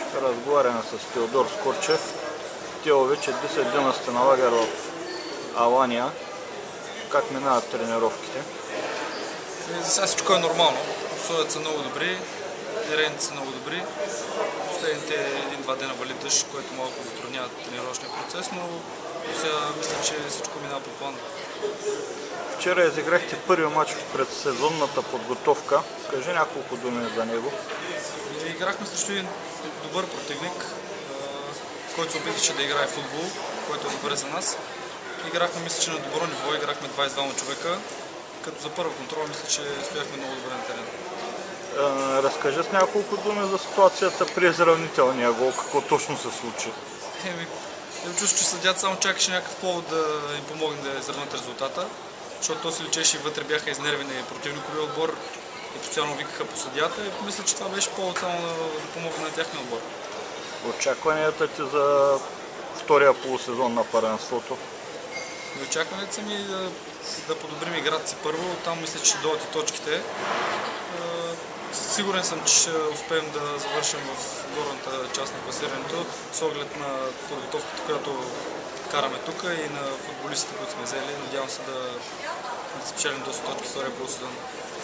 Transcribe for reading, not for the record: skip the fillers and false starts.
Разговаряме с Теодор Скорчев. Тео, вече 10 дена сте на лагер в Алания. Как минават тренировките? За сега всичко е нормално. Условията са много добри, терените са много добри. Последните 1-2 дена вали дъжд, което малко затруднява тренировъчния процес, но сега мисля, че всичко минава по план. Вчера изиграхте първи матч в предсезонната подготовка. Кажи няколко думи за него. Играхме срещу един добър противник, който се опитваше да играе футбол, който е добре за нас. Играхме, мисля, че на добро ниво, играхме 22 човека, като за първа контрола мисля, че стояхме много добре на терена. Разкажи с няколко думи за ситуацията при изравнителния гол, какво точно се случи. Чувствам, че съдията само чакаше някакъв повод да им помогне да изравнат резултата, защото то се личеше и вътре бяха изнервени противниковия отбор и постоянно викаха по съдията и мисля, че това беше повод само да помогне на тяхния отбор. Очакванията ти за втория полусезон на първенството? Очакванията са ми да подобрим играта си първо, там мисля, че ще дойдат и точките. Сигурен съм, че ще успеем да завършим в горната част на класирането с оглед на подготовката, която караме тук и на футболистите, които сме взели. Надявам се да спечелим доста точки втория полусезон.